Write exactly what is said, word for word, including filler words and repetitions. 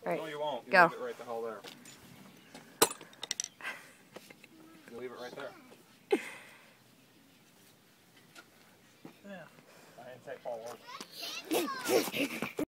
Right. No, you won't. You Go. leave it right the hell there. You leave it right there. Yeah. I didn't take all over.